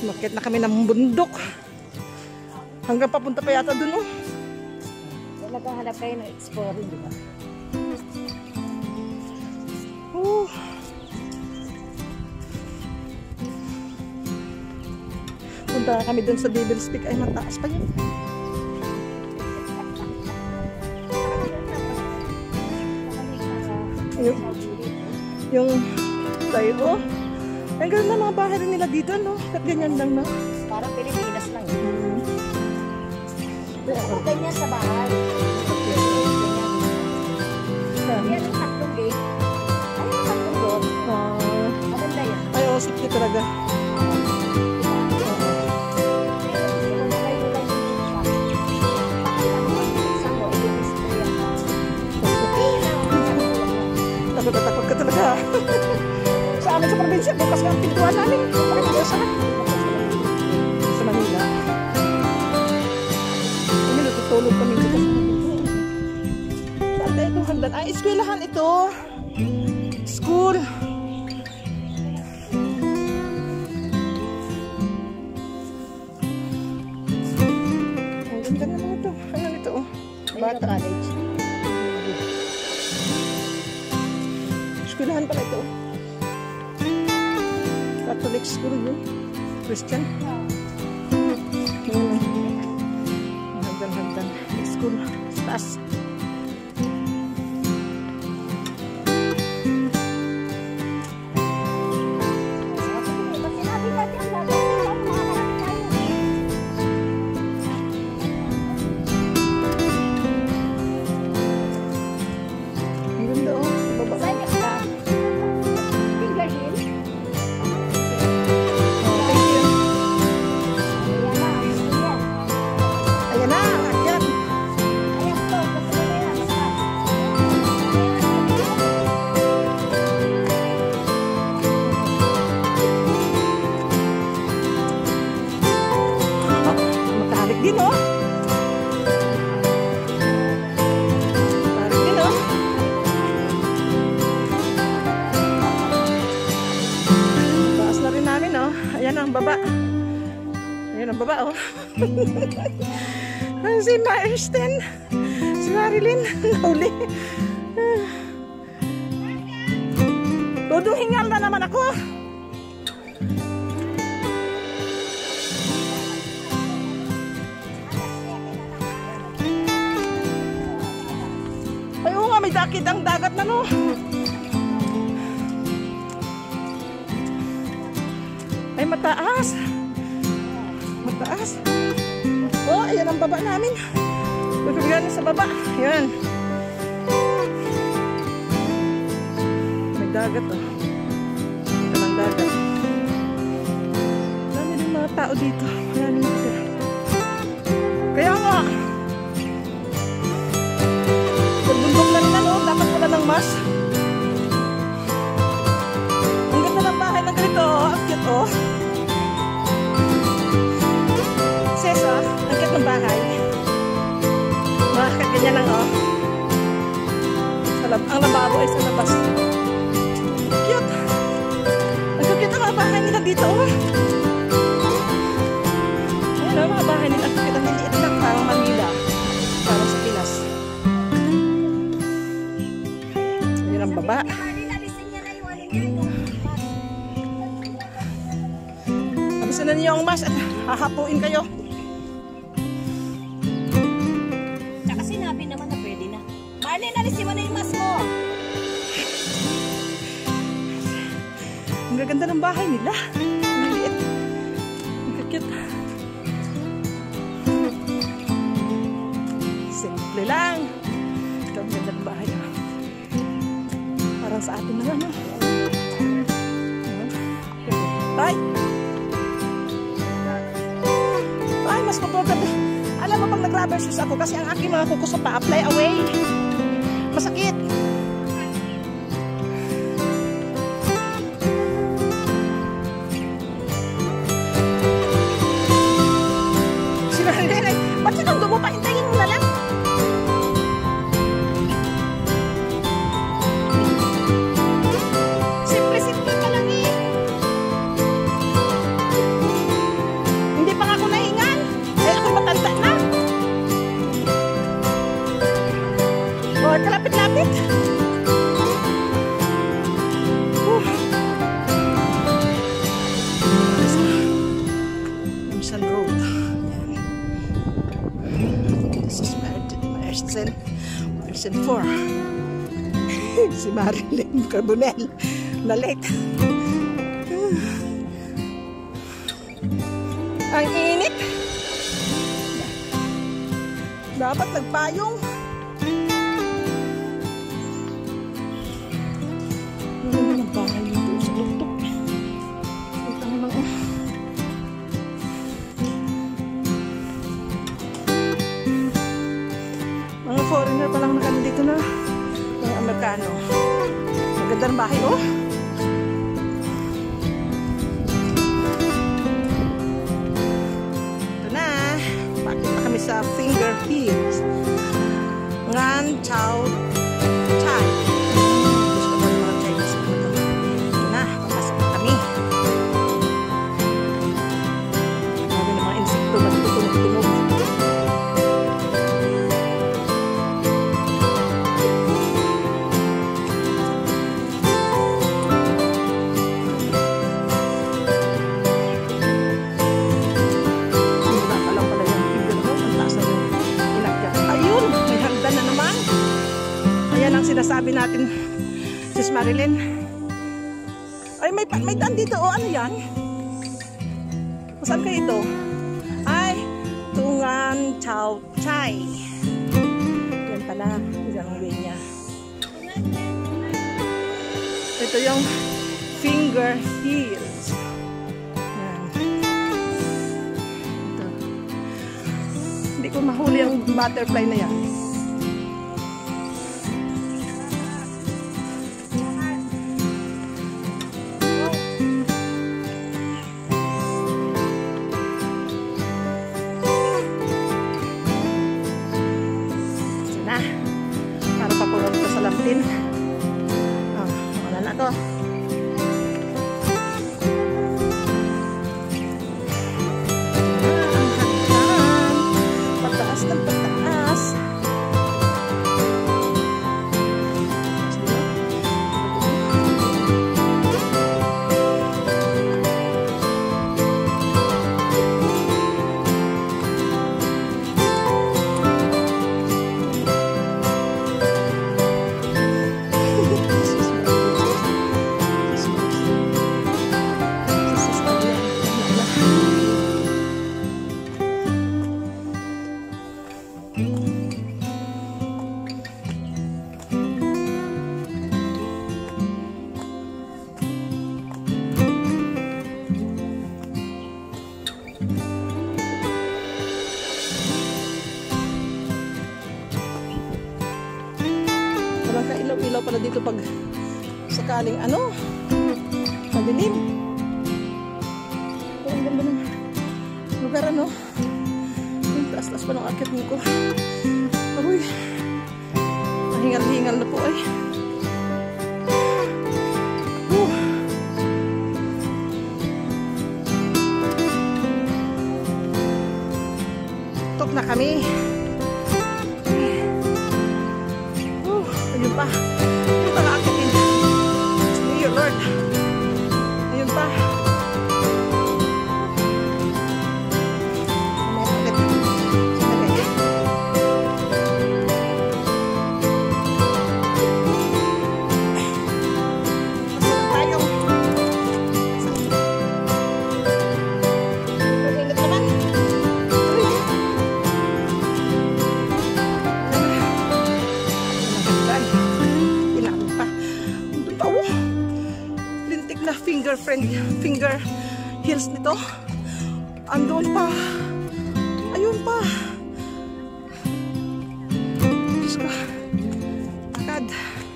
Umakyat na kami ng bundok. Hanggang papunta pa yata dun, oh. Naghahanap kayo ng exploring, di ba? Punta kami dun sa Devil's Peak. Ay, mataas pa yun. Yung tayo, ang ganda ng mga bahay rin nila dito, no? At ganyan lang, no? Parang Pilipinas lang. Pero ganyan sa bahay. Yan ang tatlong gate. Ano yung tatlong doon? Maganda yan. Ay, oh, sikti talaga. Takot ka talaga. Sa amin sa probinsya, bukas nga ang pintuan namin. Sa Manila. Kami natutulog kami dito. Saan tayo ito hanggang? Ay, eskwelahan ito. School. Ang ganda naman ito. Ayan ito, oh. Bata. College. Eskwelahan pala ito. Catholic school yun. Christian. Hagdan. School. Taas. Ayan ang baba. Ayan ang baba, oh. Si Maristen. Si Marilyn. Nauli. Dudong hingal na naman ako. Ay, oo nga, may dakit ang dagat na, no. Ay, mataas. Mataas. Oh, ayan ang baba namin. Pagkabigan sa baba. Ayan. May dagat, oh. Ito ng dagat. Dami din mga tao dito. Maraming dito. Kaya nga. Pagbundok na nila, no? Dapat wala ng mas. Ang ganda ng bahay na ganito, oh. Ang cute, oh. Ang cute ng bahay. Mga ganyan lang, oh. Ang lababo ay sa labas. Cute. Ang cute ang mga bahay nila dito, oh. Ayan, oh, mga bahay nila. Ang cute ang liliit lang. Parang Manila. Parang sa Pinas. Ayan ang baba. Abisan na niyo ang mas at hahapuin kayo. Marlene, alisin mo na yung mas mo. Ang gaganda ng bahay nila. Ang liit. Ang cute. Simple lang. Ito ang ganda ng bahay. Parang sa atin na lang. Bye! Ay, mas maproblem. Alam mo pag nag-rubber shoes ako kasi ang aking mga kuko sa pa-apply away. Masakit. Sinanay, ba't sinundo mo pa? Hintayin mo na lang. Simple pa lang eh. Station 4. Si Marilyn Carbonell na late. Ang init. Dapat nagpayong. Mga foreigner pa lang dito na. Mga Amerikano. Maganda ng bahay, oh. Ito na. Bakit na kami sa Finger Hills. Ngan Chao Chai. Gusto ko ng mga Chinese. Ito na. Papasok na kami. Marami ng mga insekto na tutunog-tunog. Sinasabi natin, Sis Marilyn. Ay, may daan dito. O, ano yan? Saan kayo ito? Ay, Tungan Chao Chai. Yan pala. Yan ang way niya. Ito yung Finger Hills. Yan. Ito. Hindi ko mahuli ang butterfly na yan. Para papunod ko sa Lampin. Oh, wala na to. Ang hagdan. Pataas ng pataas. Walang kailaw-ilaw pala dito pag sakaling ano, madilim. Ang ganda ng lugar, ano. Yung taas-taas pa ng akit ko. Aroy, mahingal-hingal na po ay. Tok na kami. Ayun pa. Ayun pa naakitin. Dear Lord. Ayun pa. Finger Hills nito. Andun pa. Ayun pa. Diyos ko. Agad.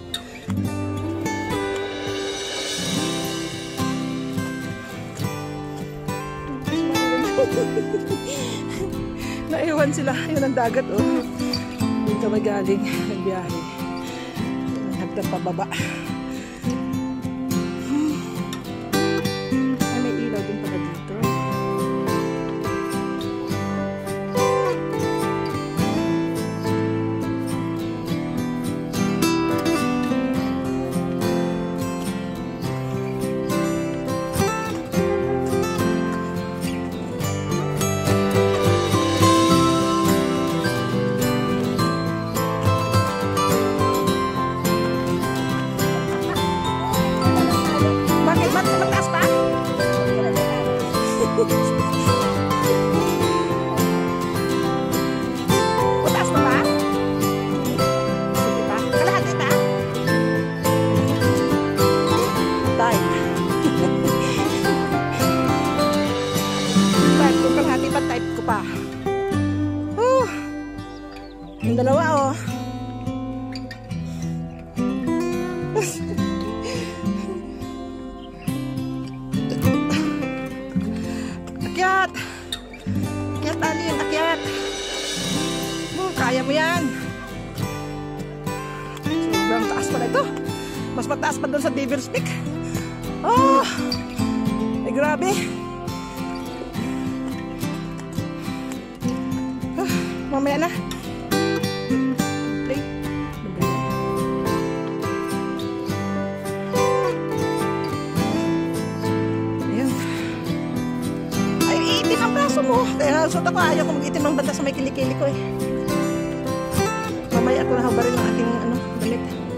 Naiwan sila. Yun ang dagat, oh. Doon kami galing. Nagbiyahe. Hagdan pababa. Alin, akyat. Kaya mo yan. Sobrang taas pala ito. Mas mataas pa doon sa Devil's Peak. Oh, ay grabe. Mamaya na. Play. Ayan. Ay, iitim ang braso mo. Kaya suot ako, ayaw ko mag-itim ng banda sa may kilikili ko eh. Mamaya ako nahabarin ng ating damit.